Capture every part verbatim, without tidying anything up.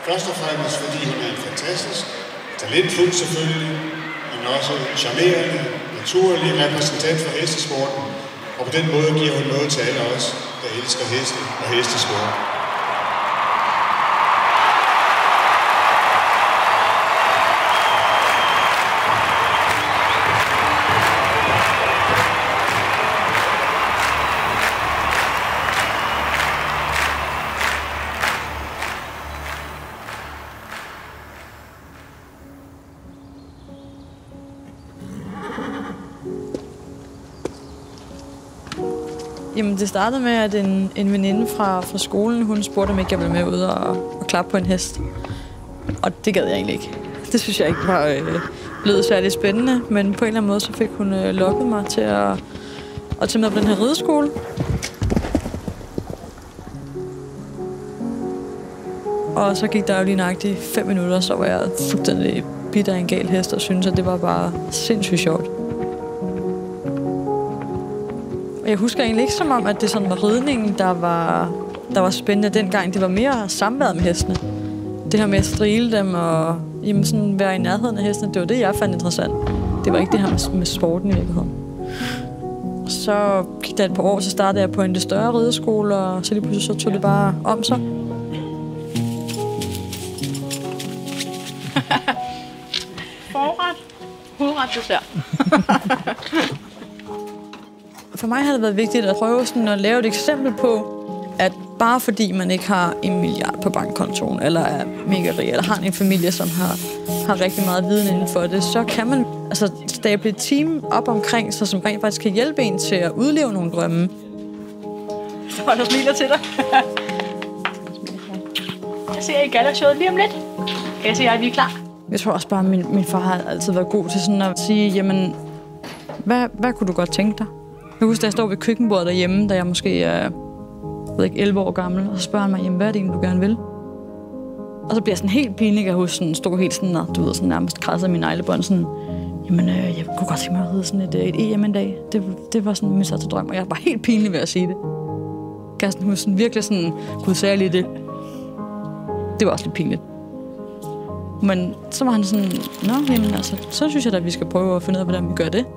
Først og fremmest fordi hun er fantastisk, talentfuld selvfølgelig, men også charmerende, naturlig repræsentant for hestesporten. Og på den måde giver hun noget til alle os, der elsker heste og hestesport. Jamen, det startede med, at en, en veninde fra, fra skolen, hun spurgte, om ikke jeg ville med ud og, og klappe på en hest. Og det gad jeg egentlig ikke. Det synes jeg ikke var øh, blevet særlig spændende, men på en eller anden måde, så fik hun øh, lokket mig til at, at tage med på den her rideskole. Og så gik der jo lige nøjagtigt fem minutter, så var jeg fuldstændig bitter af en gal hest, og syntes, at det var bare sindssygt sjovt. Jeg husker egentlig ikke som om, at det sådan var ridningen, der var, der var spændende dengang. Det var mere samværet med hestene. Det her med at strile dem og jamen sådan være i nærheden af hestene, det var det, jeg fandt interessant. Det var ikke det her med, med sporten i virkeligheden. Så gik der et par år, så startede jeg på en lidt større rideskole, og så lige pludselig så tog det bare om sig. Forret, hovedret dessert. For mig har det været vigtigt at prøve sådan at lave et eksempel på, at bare fordi man ikke har en milliard på bankkontoen, eller er mega rig, eller har en familie, som har, har rigtig meget viden inden for det, så kan man altså stable et team op omkring sig, som rent faktisk kan hjælpe en til at udleve nogle drømme. Så der smiler til dig. Jeg ser i gallershowet lige om lidt. Kan jeg se, at vi er klar? Jeg tror også bare, at min, min far har altid været god til sådan at sige, jamen, hvad, hvad kunne du godt tænke dig? Jeg husker, da jeg står ved køkkenbordet derhjemme, da jeg måske er ved ikke, elleve år gammel, og så spørger han mig, jamen, hvad er det egentlig, du gerne vil? Og så bliver jeg sådan helt pinlig, at huske, sådan, stå helt sådan, og du ved, sådan nærmest krasset af mine neglebånd, sådan, jamen, øh, jeg kunne godt tænke mig at ride sådan et, et E M en dag. Det, det var sådan min største drøm, og jeg var helt pinlig ved at sige det. Jeg sådan, huske, sådan, virkelig sådan, gud, sagde jeg lige det. Det var også lidt pinligt. Men så var han sådan, nå, jamen, altså, så synes jeg da, at vi skal prøve at finde ud af, hvordan vi gør det.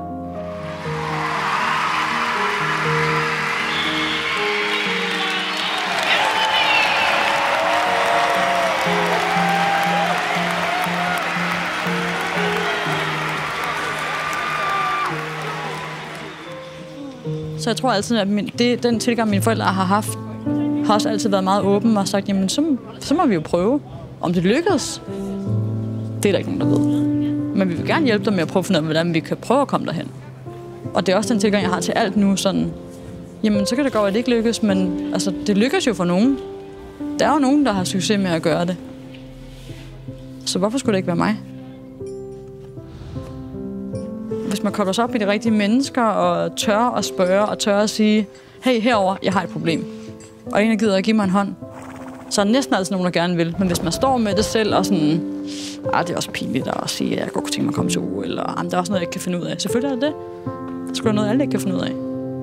Så jeg tror altid, at min, det, den tilgang, mine forældre har haft, har også altid været meget åben og sagt, jamen så, så må vi jo prøve. Om det lykkes, det er der ikke nogen, der ved. Men vi vil gerne hjælpe dem med at prøve at finde ud af, hvordan vi kan prøve at komme derhen. Og det er også den tilgang, jeg har til alt nu. Sådan, jamen så kan det godt være, at det ikke lykkes, men altså, det lykkes jo for nogen. Der er jo nogen, der har succes med at gøre det. Så hvorfor skulle det ikke være mig? Hvis man kobler sig op i de rigtige mennesker, og tør at spørge, og tør at sige, hey, herover, jeg har et problem. Og en, der gider at give mig en hånd, så er der næsten altid nogen, der gerne vil. Men hvis man står med det selv, og sådan, ah, det er også pinligt at sige, at jeg godt kunne tænke mig at komme til uge, eller ah, der er også noget, jeg ikke kan finde ud af. Selvfølgelig er det det. Der skulle være noget, alle ikke kan finde ud af.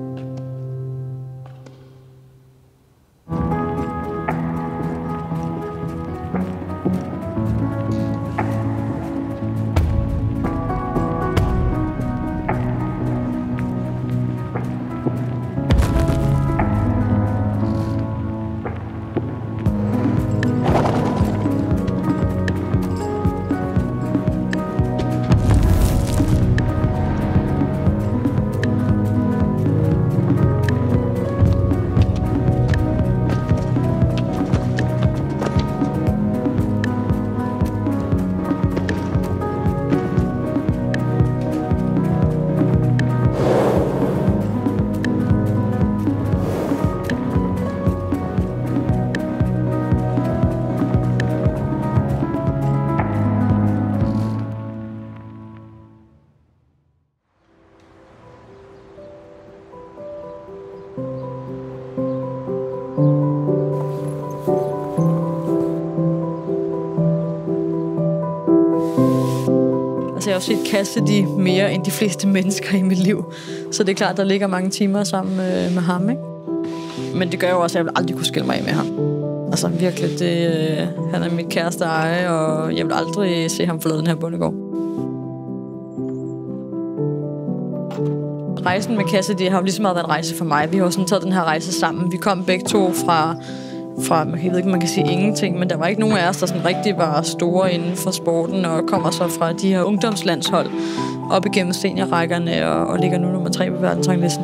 Jeg har også set Cassidy mere end de fleste mennesker i mit liv. Så det er klart, der ligger mange timer sammen med, med ham, ikke? Men det gør jo også, at jeg vil aldrig kunne skille mig af med ham. Altså virkelig, det, øh, han er mit kæreste eje, og jeg vil aldrig se ham forlade den her bondegård. Rejsen med Kasse, det har jo lige så meget været en rejse for mig. Vi har også taget den her rejse sammen. Vi kom begge to fra, fra, jeg ved ikke, man kan sige ingenting, men der var ikke nogen af os, der sådan rigtig var store inden for sporten, og kommer så fra de her ungdomslandshold op igennem seniorrækkerne, og, og ligger nu nummer tre på verdensranglisten.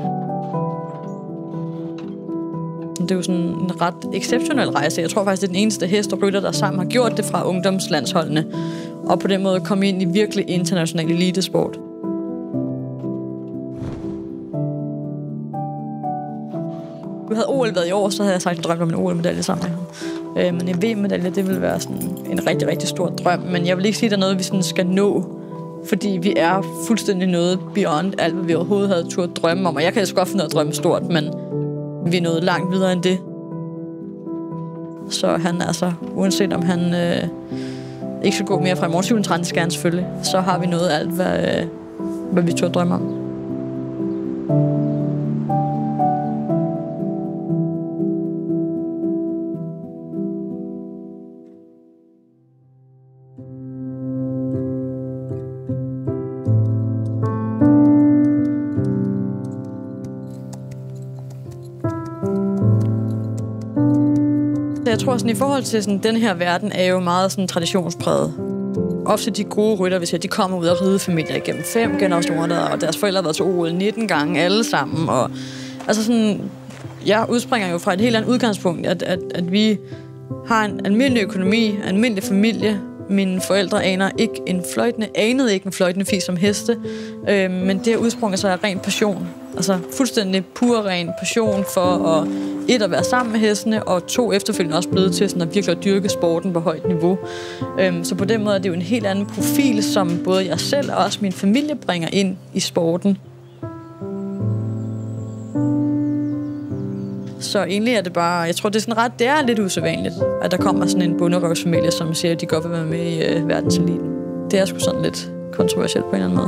Det er jo sådan en ret exceptionel rejse. Jeg tror faktisk, det er den eneste hest og rytter, der sammen har gjort det fra ungdomslandsholdene, og på den måde komme ind i virkelig international elitesport. Havde O L været i år, så havde jeg sagt, at jeg drømte om en O L-medalje sammen med ham. Men en V M-medalje, det ville være sådan en rigtig, rigtig stor drøm. Men jeg vil ikke sige, at der er noget, vi sådan skal nå. Fordi vi er fuldstændig noget beyond alt, hvad vi overhovedet havde turde drømme om. Og jeg kan altså godt finde noget at drømme stort, men vi er nået langt videre end det. Så han altså, uanset om han øh, ikke skal gå mere fra i morgen syvende tredive skærn selvfølgelig, så har vi nået alt, hvad, øh, hvad vi turde drømme om. Jeg tror, sådan, i forhold til sådan, den her verden er jo meget sådan, traditionspræget. Ofte de gode rytter, hvis jeg, de kommer ud af ridefamilier igennem fem generationer, og deres forældre har været til O L nitten gange alle sammen. Og, altså sådan, jeg udspringer jo fra et helt andet udgangspunkt, at, at, at vi har en almindelig økonomi, en almindelig familie. Mine forældre aner ikke en fløjtende, anede ikke en fløjtende fis som heste, øh, men det udspringer så af ren passion. Altså fuldstændig pur ren passion for at et at være sammen med hestene, og to efterfølgende også blevet til sådan at virkelig at dyrke sporten på højt niveau. Øhm, så på den måde er det jo en helt anden profil, som både jeg selv og også min familie bringer ind i sporten. Så egentlig er det bare, jeg tror det er sådan ret, det er lidt usædvanligt, at der kommer sådan en bonderøvsfamilie, som siger, at de godt vil være med i øh, verdenseliten. Det er sgu sådan lidt kontroversielt på en eller anden måde.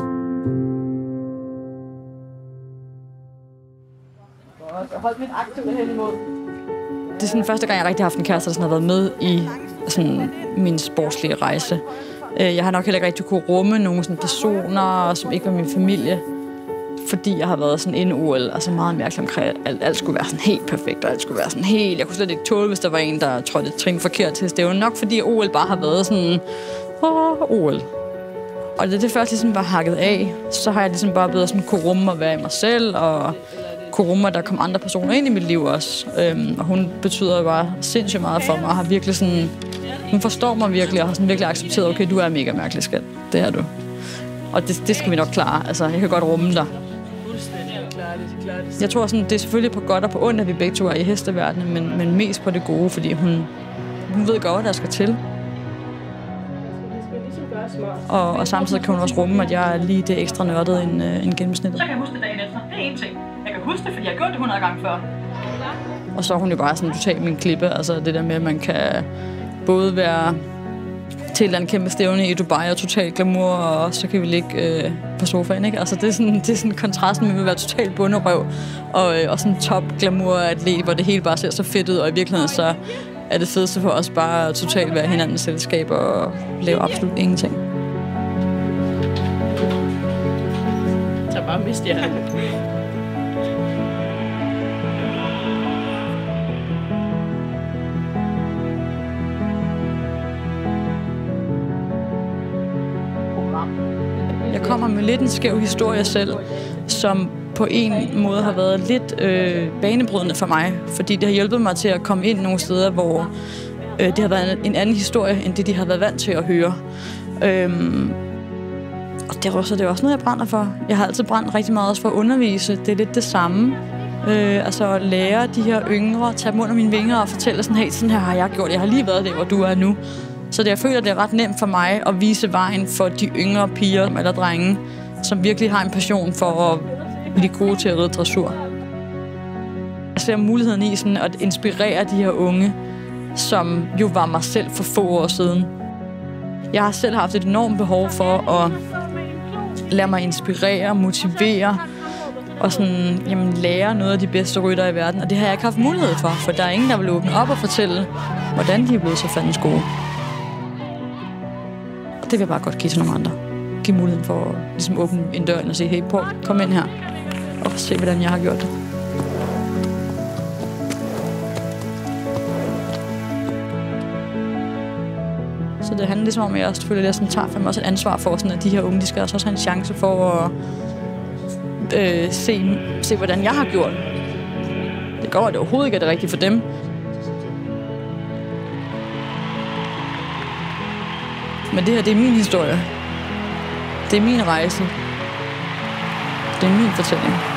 Hold mit aktivt hen imod. Det er sådan første gang, jeg rigtig har haft en kæreste, der sådan har været med i sådan min sportslige rejse. Jeg har nok heller ikke rigtig kunne rumme nogle sådan personer, som ikke var min familie, fordi jeg har været sådan en O L, altså meget mærkeligt omkring, at alt, alt skulle være sådan helt perfekt, og alt skulle være sådan helt. Jeg kunne slet ikke tåle, hvis der var en, der trådte et trin forkert til. Det var nok, fordi O L bare har været sådan, åh, O L. Og det det først ligesom var hakket af, så har jeg ligesom bare blevet sådan kunne rumme og være i mig selv, og kunne rumme, der kom andre personer ind i mit liv også. Øhm, og hun betyder bare sindssygt meget for mig, og har virkelig sådan, hun forstår mig virkelig, og har sådan virkelig accepteret, okay, du er mega mærkelig, skat. Det er du. Og det, det skal vi nok klare. Altså, jeg kan godt rumme dig. Jeg tror sådan, det er selvfølgelig på godt og på ondt, at vi begge to er i hesteverdenen, men, men mest på det gode, fordi hun, hun ved godt, hvad der skal til. Og, og samtidig kan hun også rumme, at jeg er lige det ekstra nørdet end, uh, end gennemsnittet. Så kan jeg huske det dagen efter. Det er en ting. Jeg kan huske det, fordi jeg har gjort det hundrede gange før. Og så er hun jo bare sådan totalt min klippe. Altså det der med, at man kan både være til et eller andet kæmpe stævne i Dubai og totalt glamour, og så kan vi ligge øh, på sofaen, ikke? Altså det er sådan, det er sådan kontrasten med at være totalt bunderøv og, øh, og sådan top glamour atlet, hvor det hele bare ser så fedt ud, og i virkeligheden så er det fedeste for os bare at totalt være hinandens selskab og lave absolut ingenting. Så bare miste jeg. Jeg kommer med lidt en skæv historie selv, som på en måde har været lidt øh, banebrydende for mig, fordi det har hjulpet mig til at komme ind nogle steder, hvor øh, det har været en anden historie, end det, de har været vant til at høre. Øhm, og det er, også, det er også noget, jeg brænder for. Jeg har altid brændt rigtig meget også for at undervise. Det er lidt det samme. Øh, altså at lære de her yngre, tage dem under mine vinger og fortælle sådan, hey, sådan her har jeg gjort. Jeg har lige været der, hvor du er nu. Så det, jeg føler, det er ret nemt for mig at vise vejen for de yngre piger eller drenge, som virkelig har en passion for at blive gode til at ride dressur. Jeg ser muligheden i sådan at inspirere de her unge, som jo var mig selv for få år siden. Jeg har selv haft et enormt behov for at lade mig inspirere, motivere og sådan, jamen, lære noget af de bedste ryttere i verden. Og det har jeg ikke haft mulighed for, for der er ingen, der vil åbne op og fortælle, hvordan de er blevet så fandens gode. Det vil jeg bare godt give til nogle andre. Give muligheden for at ligesom, åbne en dør og sige, hey, prøv, kom ind her og se, hvordan jeg har gjort det. Så det handler ligesom om, at jeg selvfølgelig sådan, tager for mig også et ansvar for, sådan, at de her unge, de skal også have en chance for at øh, se, se, hvordan jeg har gjort. Det går, at det overhovedet ikke er det rigtige for dem. Men det her, det er min historie. Det er min rejse. Det er min fortælling.